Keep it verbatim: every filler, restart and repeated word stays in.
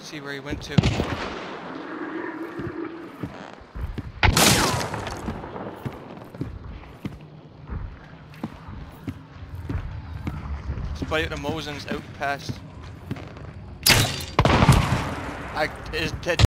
See where he went to. Spite the Mosins out past. I is dead.